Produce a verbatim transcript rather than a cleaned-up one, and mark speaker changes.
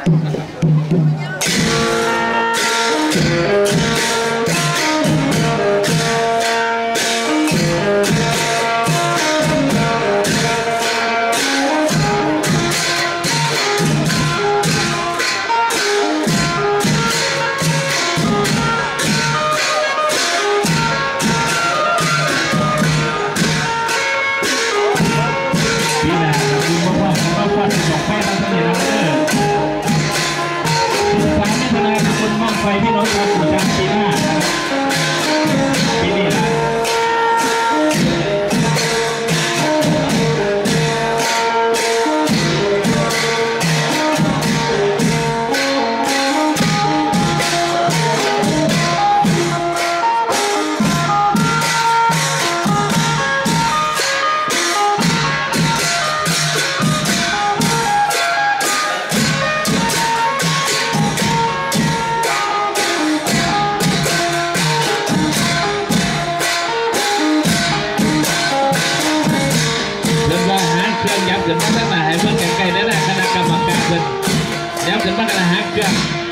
Speaker 1: ไฟพี่น้องชาวสุพรรณปีหน้าปีนี้นะยับถึงมาตั้งแต่ให้เพื่อนไกลๆนั่นแหละคณะกรรมการเพื่อนยับถึงมากันละฮักเพื่อน